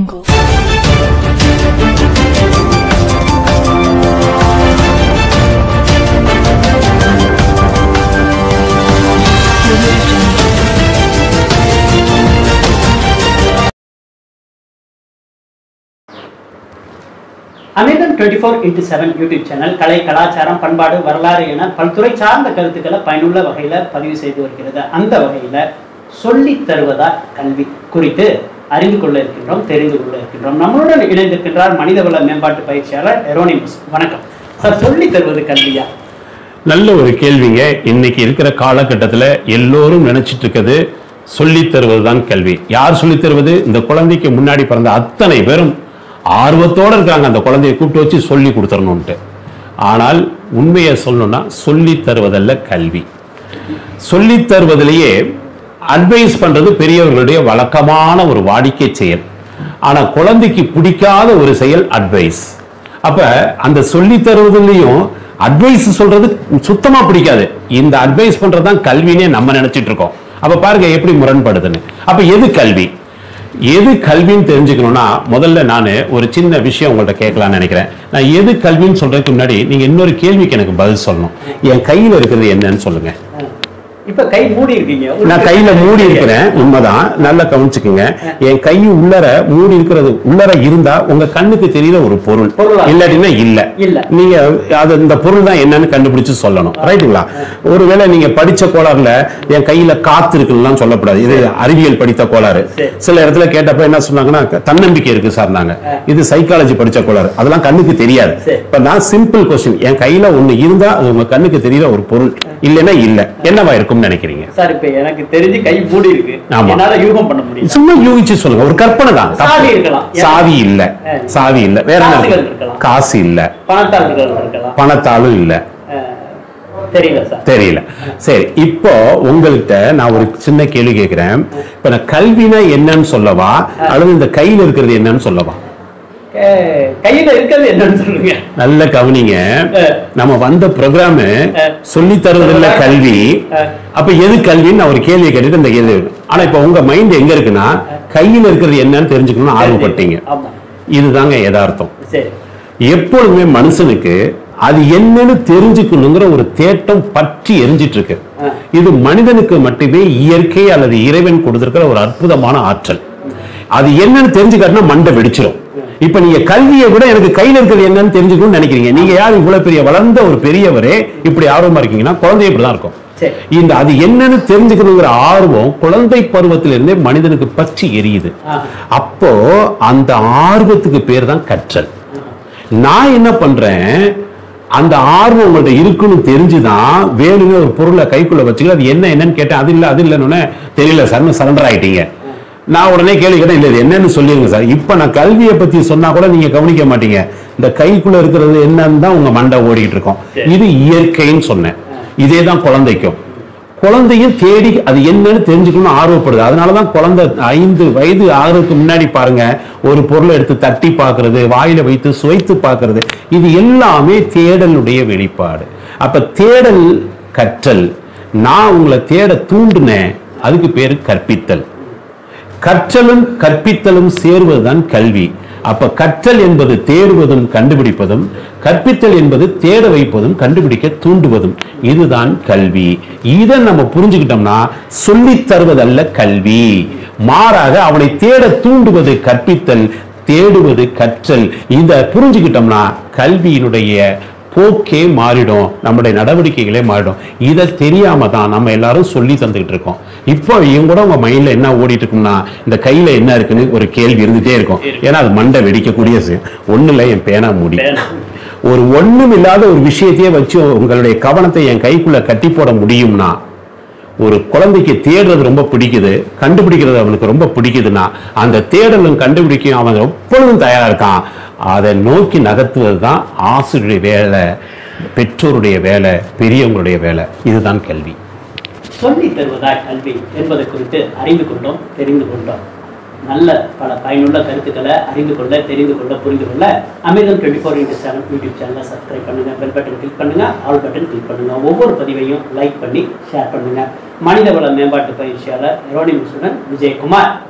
Jungle. அமேதன் 24/7 YouTube channel கலை கலாச்சாரம் பண்பாடு வரலாறு என பல்துறை சார்ந்த கருத்துக்களை பயனுள்ள வகையில் பதிவு செய்து வருகிறது. அந்த வகையில் சொல்லி தருவதா கல்வி குறித்து அறிந்து கொள்ள இருக்கின்றோம், தெரிந்து கொள்ள இருக்கின்றோம். நம்மளுடன் இணைந்திருக்கின்றார் மனிதவள மேம்பாட்டு பயிற்சியாளர் எரோனிமஸ். வணக்கம் சார். சொல்லி தருவது கல்வியா? நல்ல ஒரு கேள்விங்க. இன்னைக்கு இருக்கிற காலகட்டத்தில் எல்லோரும் நினைச்சிட்டு இருக்கிறது சொல்லி தருவது தான் கல்வி. யார் சொல்லி தருவது? இந்த குழந்தைக்கு முன்னாடி பிறந்த அத்தனை பேரும் ஆர்வத்தோடு இருக்காங்க அந்த குழந்தையை கூப்பிட்டு வச்சு சொல்லி கொடுத்துடணும்ட்டு. ஆனால் உண்மையை சொல்லணும்னா சொல்லி தருவதல்ல கல்வி. சொல்லி தருவதிலேயே அட்வைஸ் பண்றது பெரியவர்களுடைய வழக்கமான ஒரு வாடிக்கை செயல். ஆனா குழந்தைக்கு பிடிக்காத ஒரு செயல் அட்வைஸ். அப்ப அந்த சொல்லி தருவதிலையும் அட்வைஸ் சொல்றது சுத்தமா பிடிக்காது. இந்த அட்வைஸ் பண்றதுதான் கல்வினே நம்ம நினைச்சிட்டு இருக்கோம். அப்ப பாருங்க எப்படி முரண்படுதுன்னு. அப்ப எது கல்வி, எது கல்வின்னு தெரிஞ்சுக்கணும்னா முதல்ல நான் ஒரு சின்ன விஷயம் உங்கள்ட்ட கேட்கலாம்னு நினைக்கிறேன். நான் எது கல்வின்னு சொல்றதுக்கு முன்னாடி நீங்க இன்னொரு கேள்விக்கு எனக்கு பதில் சொல்லணும். என் கையில் இருக்கிறது என்னன்னு சொல்லுங்க. இப்ப கை மூடி இருக்கீங்க. நான் கையில மூடி இருக்கிறேன், உண்மைதான். நல்லா கவனிச்சுக்குங்க. என் கை உள்ளர மூடி இருக்கிறது உள்ளர இருந்தா உங்க கண்ணுக்கு தெரியற ஒரு பொருள், இல்லாட்டினா இல்ல. நீங்க அது இந்த பொருள் தான் என்னன்னு கண்டுபிடிச்சு சொல்லணும். ரைட்டுங்களா? ஒருவேளை நீங்க படிச்ச கோளாறுல என் கையில காத்து இருக்குன்னு சொல்லக்கூடாது. இது அறிவியல் படித்த கோளாறு. சில இடத்துல கேட்டப்ப என்ன சொன்னாங்கன்னா தன்னம்பிக்கை இருக்கு சார். நாங்க இது சைக்காலஜி படிச்ச கோளாறு. அதெல்லாம் கண்ணுக்கு தெரியாது. இப்ப நான் சிம்பிள் கொஸ்டின், என் கையில ஒண்ணு இருந்தா அது உங்க கண்ணுக்கு தெரியற ஒரு பொருள், இல்லைன்னா இல்ல, என்னவா இருக்கும் நினைக்கிறீங்க சார்? இப்ப எனக்கு தெரிஞ்சு கை மூடி இருக்கு, என்னால யூகம் பண்ண முடியும். சும்மா யூகிச்சு சொல்லுங்க. ஒரு கற்பனை தான். சாவி இருக்கலாம். சாவி இல்ல, சாவி இல்ல. வேற என்ன? காசு இல்ல. பணத்தாலும் இல்ல. தெரியல. சரி, இப்போ உங்கள்கிட்ட நான் ஒரு சின்ன கேள்வி கேட்கிறேன். இப்ப நான் கல்வினா என்னன்னு சொல்லவா அல்லது இந்த கையில இருக்கிறது என்னன்னு சொல்லவா? கையில இருக்கிறது என்னன்னு சொல்லுங்க. நல்ல கவனிங்க. நம்ம வந்த ப்ரோக்ராம் சொல்லி தருவதில்ல கல்வி. அப்ப எது கல்வின்னு நான் ஒரு கேள்வி கேட்டுட்டு இந்த கேள்வி. ஆனா இப்ப உங்க மைண்ட் எங்க இருக்குன்னா கையில இருக்கிறது என்னன்னு தெரிஞ்சுக்கணும்னு ஆர்வப்பட்டீங்க. இதுதாங்க யதார்த்தம். எப்பொழுதுமே மனுஷனுக்கு அது என்னன்னு தெரிஞ்சுக்கணுங்கிற ஒரு தேட்டம் பற்றி எரிஞ்சிட்டு இருக்கு. இது மனிதனுக்கு மட்டுமே இயற்கை அல்லது இறைவன் கொடுத்திருக்கிற ஒரு அற்புதமான ஆற்றல். அது என்னன்னு தெரிஞ்சுக்காட்டினா மண்டை வெடிச்சிடும். இப்ப நீங்க கல்வியை விட எனக்கு கையில இருக்கிறது என்னன்னு தெரிஞ்சுக்கணும்னு நினைக்கிறீங்க. நீங்க யார் இவ்வளவு பெரிய வளர்ந்த ஒரு பெரியவரே இப்படி ஆர்வமா இருக்கீங்கன்னா குழந்தை இப்படிதான் இருக்கும். இந்த அது என்னன்னு தெரிஞ்சுக்கணுங்கிற ஆர்வம் குழந்தை பருவத்திலிருந்தே மனிதனுக்கு பற்றி எரியுது. அப்போ அந்த ஆர்வத்துக்கு பேர் தான் கற்றல். நான் என்ன பண்றேன், அந்த ஆர்வம் உங்கள்ட்ட இருக்குன்னு தெரிஞ்சுதான் வேணும்னு ஒரு பொருளை கைக்குள்ள வச்சுக்க. அது என்னன்னு கேட்டேன். அது இல்லைன்னு தெரியல சார், சரண்டர் ஆயிட்டீங்க. நான் உடனே கேள்வி கேட்டேன், இல்ல இது என்னன்னு சொல்லிருங்க சார். இப்ப நான் கல்வியை பத்தி சொன்னா கூட நீங்க கவனிக்க மாட்டீங்க. இந்த கைக்குள்ள இருக்கிறது என்னன்னு தான் உங்க மண்டை ஓடிட்டு இருக்கோம். இது இயற்கைன்னு சொன்னேன். இதே தான் குழந்தைக்கும். குழந்தையும் தேடி அது என்னன்னு தெரிஞ்சுக்கணும்னு ஆர்வப்படுது. அதனாலதான் குழந்தை 5 வயது ஆகிறதுக்கு முன்னாடி பாருங்க ஒரு பொருளை எடுத்து தட்டி பார்க்கறது, வாயில வைத்து சுவைத்து பார்க்கறது, இது எல்லாமே தேடலுடைய வெளிப்பாடு. அப்ப தேடல் கற்றல். நான் உங்களை தேட தூண்டுனேன், அதுக்கு பேரு கற்பித்தல். கற்றலும் கற்பித்தலும் சேர்வதுதான் கல்வி. அப்ப கற்றல் என்பது தேடுவதும் கண்டுபிடிப்பதும், கற்பித்தல் என்பது தேட வைப்பதும் கண்டுபிடிக்க தூண்டுவதும். இதுதான் கல்வி. இதை நம்ம புரிஞ்சுக்கிட்டோம்னா சொல்லி தருவதல்ல கல்வி, மாறாக அவனை தேட தூண்டுவது கற்பித்தல், தேடுவது கற்றல். இதை புரிஞ்சுக்கிட்டோம்னா கல்வியினுடைய போக்கே மாறிடும், நம்முடைய நடவடிக்கைகளே மாறிடும். இதை தெரியாம தான் நம்ம எல்லாரும் சொல்லி தந்துகிட்டு இருக்கோம். இப்போ இவங்க கூட உங்க மைண்ட்ல என்ன ஓடிட்டு இருக்கும்னா இந்த கையில என்ன இருக்குன்னு ஒரு கேள்வி இருந்துட்டே இருக்கும். ஏன்னா அது மண்டை வெடிக்கக்கூடிய ஒண்ணு இல்லை, என் பேனா மூடி. ஒரு ஒண்ணும் இல்லாத ஒரு விஷயத்தையே வச்சு உங்களுடைய கவனத்தை என் கைக்குள்ள கட்டி போட முடியும்னா, ஒரு குழந்தைக்கு தேடுறது ரொம்ப பிடிக்குது, கண்டுபிடிக்கிறது அவனுக்கு ரொம்ப பிடிக்குதுன்னா அந்த தேடலும் கண்டுபிடிக்கும் அவன் எப்பொழுதும் தயாரா இருக்கான். அதை நோக்கி நகர்த்துவது தான் ஆசிரியருடைய வேலை, பெற்றோருடைய வேலை, பெரியவங்களுடைய வேலை. இதுதான் கல்வி. சொல்லி தருவதா கல்வி என்பதை குறித்து அறிந்து கொண்டோம், தெரிந்து கொண்டோம். நல்ல பல பயனுள்ள கருத்துக்களை அறிந்து கொள்ள, தெரிந்து கொள்ள, புரிந்து கொள்ள அமேதன் 24/7 யூடியூப் சேனலை சப்ஸ்கிரைப் பண்ணுங்க, பெல் பட்டன் கிளிக் பண்ணுங்க, ஆல் பட்டன் கிளிக் பண்ணுங்க. ஒவ்வொரு பதிவையும் லைக் பண்ணி ஷேர் பண்ணுங்க. மனிதவள மேம்பாட்டு பயிற்சியாளர் எரோனிமஸுடன் விஜயகுமார்.